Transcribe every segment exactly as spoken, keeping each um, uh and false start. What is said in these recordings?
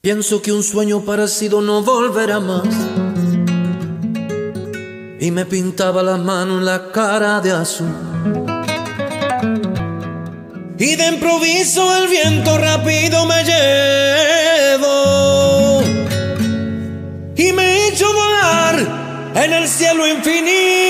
Pienso que un sueño parecido no volverá más. Y me pintaba las manos en la cara de azul. Y de improviso el viento rápido me llevó y me hizo volar en el cielo infinito.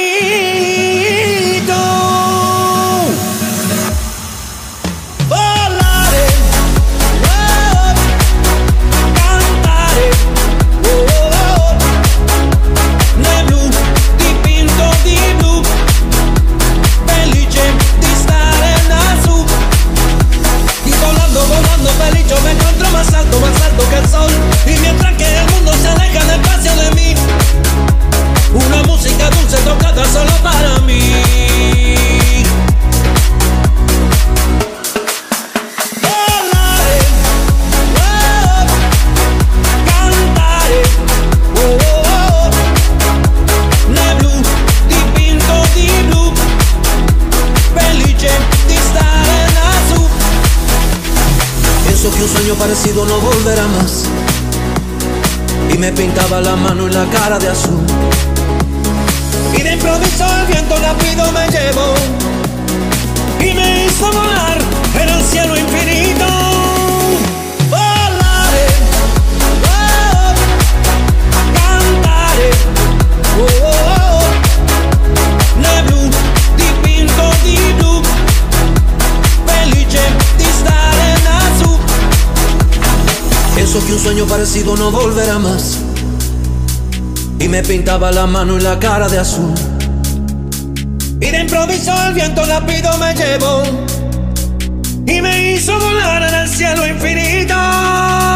Volaré, oh, cantaré, oh, oh, ne blu, dipinto di blu, felice di stare lassù. Y volando, volando feliz yo me encuentro más alto, más alto que el sol. Y mientras que el mundo se aleja despacio de mí, una música dulce tocada solo para mí. Volaré, oh, cantaré, oh, oh, ne blu, dipinto di blu, felice di stare lassù. Pienso que un sueño parecido no volverá más. Y me pintaba la mano y la cara de azul. Y de improviso el viento rápido me llevó y me hizo volar en el cielo infinito. Volaré, oh, cantaré, oh, oh, ne blu, dipinto di blu, felice di stare lassù. Pienso que un sueño parecido no volverá más. Y me pintaba la mano y la cara de azul. Y de improviso el viento rápido me llevó y me hizo volar en el cielo infinito.